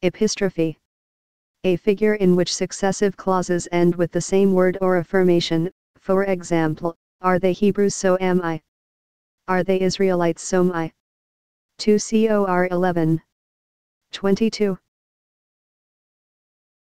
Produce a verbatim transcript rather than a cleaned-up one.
Epistrophe. A figure in which successive clauses end with the same word or affirmation, for example, are they Hebrews so am I. Are they Israelites so am I. two Cor eleven twenty-two.